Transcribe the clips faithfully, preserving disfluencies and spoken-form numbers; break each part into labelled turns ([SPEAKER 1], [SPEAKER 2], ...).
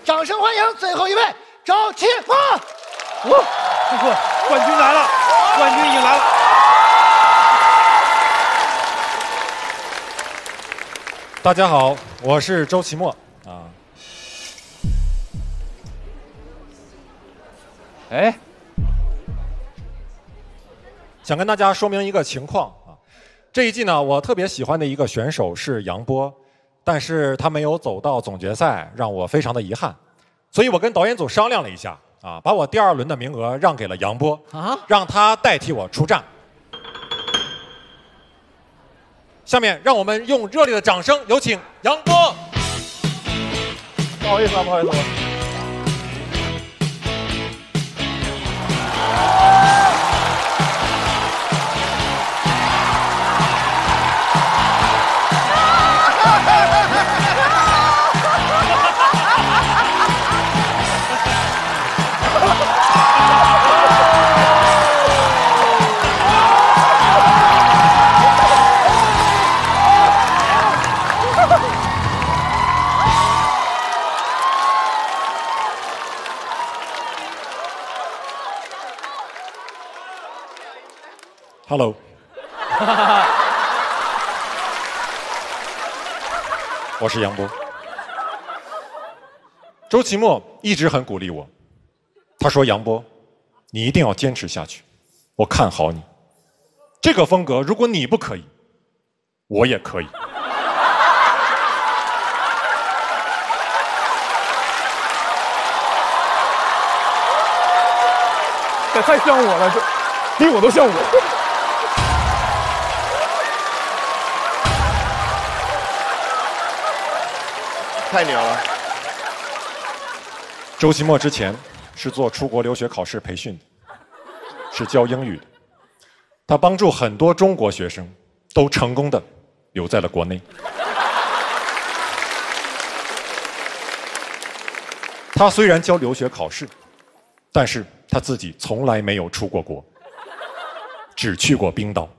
[SPEAKER 1] 掌声欢迎最后一位周奇墨。
[SPEAKER 2] 哦，不错，冠军来了，冠军已经来了。
[SPEAKER 3] 大家好，我是周奇墨啊。
[SPEAKER 2] 哎，
[SPEAKER 3] 想跟大家说明一个情况啊，这一季呢，我特别喜欢的一个选手是杨波，但是他没有走到总决赛，让我非常的遗憾。所以我跟导演组商量了一下啊，把我第二轮的名额让给了杨波啊，让他代替我出战。下面让我们用热烈的掌声有请杨波。
[SPEAKER 2] 不好意思啊，不好意思。
[SPEAKER 3] Hello， 我是杨波。周奇墨一直很鼓励我，他说：“杨波，你一定要坚持下去，我看好你。这个风格，如果你不可以，我也可以。”
[SPEAKER 2] 这太像我了，这比我都像我。
[SPEAKER 4] 太牛了！
[SPEAKER 3] 周奇墨之前是做出国留学考试培训的，是教英语的。他帮助很多中国学生都成功的留在了国内。他虽然教留学考试，但是他自己从来没有出过国，只去过冰岛。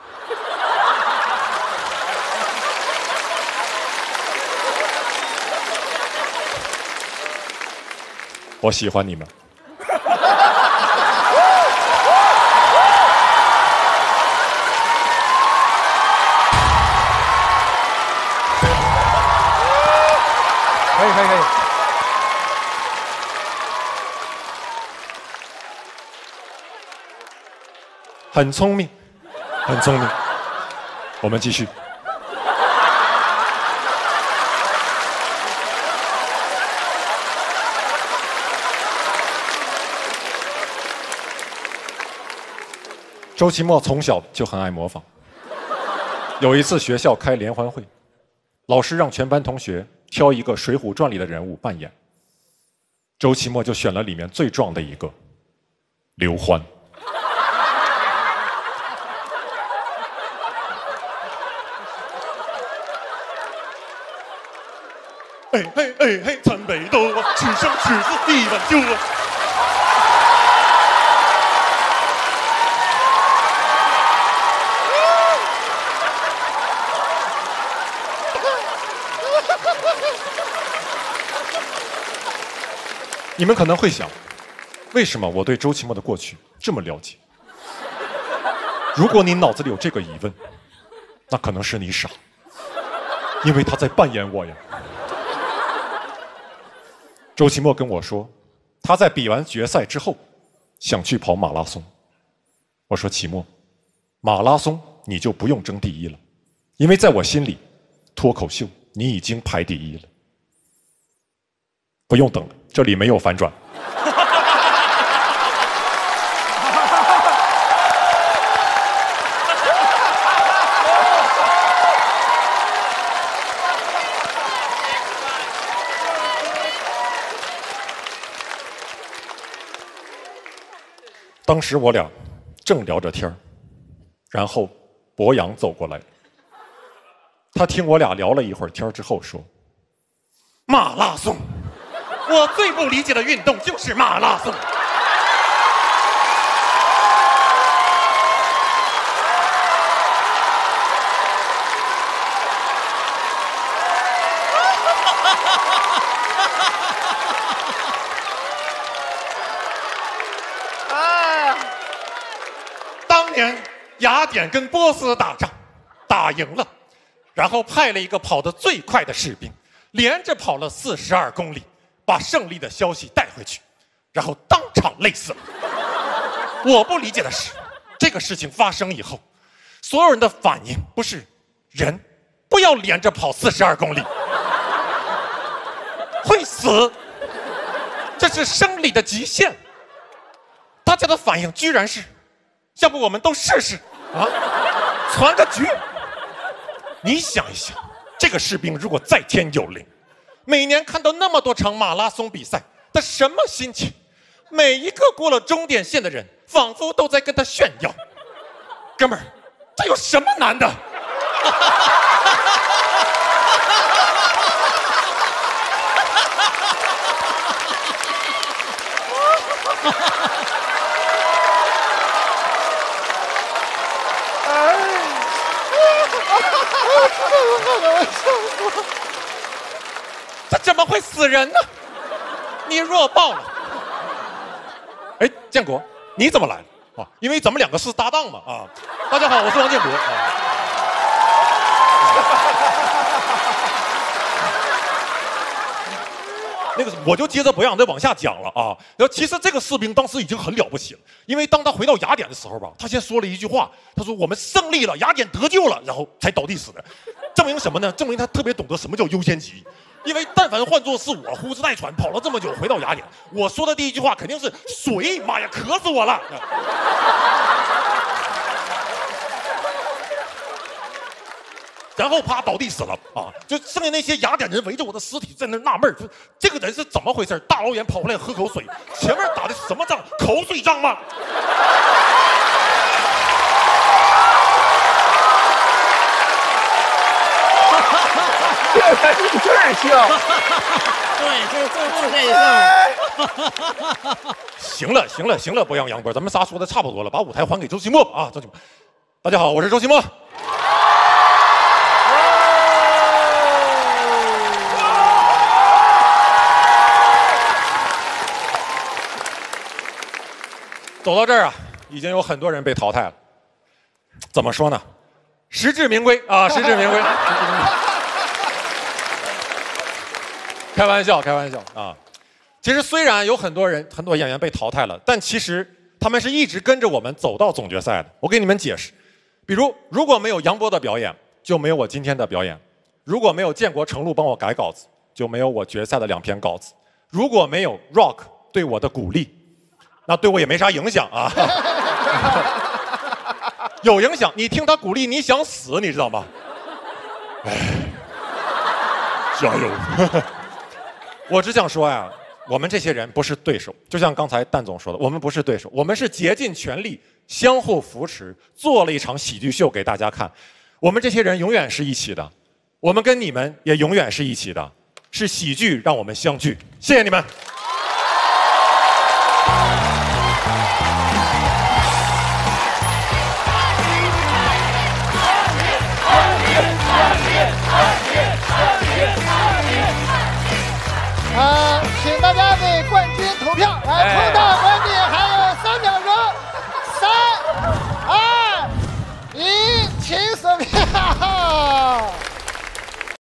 [SPEAKER 3] 我喜欢你们。
[SPEAKER 2] 可以可以可以。
[SPEAKER 3] 很聪明，很聪明。我们继续。周奇墨从小就很爱模仿。有一次学校开联欢会，老师让全班同学挑一个《水浒传》里的人物扮演，周奇墨就选了里面最壮的一个，刘欢。哎嘿哎嘿，参北斗啊，取生取死一碗酒啊。你们可能会想，为什么我对周奇墨的过去这么了解？如果你脑子里有这个疑问，那可能是你傻，因为他在扮演我呀。周奇墨跟我说，他在比完决赛之后，想去跑马拉松。我说奇墨，马拉松你就不用争第一了，因为在我心里，脱口秀你已经排第一了。不用等了，这里没有反转。当时我俩正聊着天儿，然后博洋走过来，他听我俩聊了一会儿天儿之后说：“马拉松，我最不理解的运动就是马拉松。” 年雅典跟波斯打仗，打赢了，然后派了一个跑得最快的士兵，连着跑了四十二公里，把胜利的消息带回去，然后当场累死了。我不理解的是，这个事情发生以后，所有人的反应不是人不要连着跑四十二公里，会死，这是生理的极限。大家的反应居然是，要不我们都试试啊，传个局。你想一想，这个士兵如果在天有灵，每年看到那么多场马拉松比赛，他什么心情？每一个过了终点线的人，仿佛都在跟他炫耀。哥们儿，这有什么难的？这怎么会死人呢？你弱爆了！哎，建国，你怎么来了？啊，因为咱们两个是搭档嘛。啊，大家好，我是王建国。啊，那个，我就接着不让再往下讲了啊。然后，其实这个士兵当时已经很了不起了，因为当他回到雅典的时候吧，他先说了一句话，他说：“我们胜利了，雅典得救了。”然后才倒地死的。证明什么呢？证明他特别懂得什么叫优先级。因为但凡换作是我呼哧带喘跑了这么久回到雅典，我说的第一句话肯定是水，妈呀，渴死我了。然后啪倒地死了啊！就剩下那些雅典人围着我的尸体在那纳闷，就这个人是怎么回事？大老远跑回来喝口水，前面打的什么仗？口水仗吗？
[SPEAKER 4] 这才是这笑。
[SPEAKER 5] 对，就就这一笑。
[SPEAKER 3] 行了，行了，行了，博洋、杨波，咱们仨说的差不多了，把舞台还给周奇墨吧啊！周奇墨，大家好，我是周奇墨。走到这儿啊，已经有很多人被淘汰了。怎么说呢？实至名归啊，实至名归。开玩笑，开玩笑啊！其实虽然有很多人、很多演员被淘汰了，但其实他们是一直跟着我们走到总决赛的。我给你们解释，比如如果没有杨波的表演，就没有我今天的表演；如果没有建国、程璐帮我改稿子，就没有我决赛的两篇稿子；如果没有 Rock 对我的鼓励，那对我也没啥影响啊。有影响，你听他鼓励，你想死，你知道吗？哎，加油！我只想说呀，我们这些人不是对手，就像刚才蛋总说的，我们不是对手，我们是竭尽全力，相互扶持，做了一场喜剧秀给大家看。我们这些人永远是一起的，我们跟你们也永远是一起的，是喜剧让我们相聚。谢谢你们。
[SPEAKER 1] 呃，请大家为冠军投票，来，冲到关闭还有三秒钟，三、二、一，请锁票。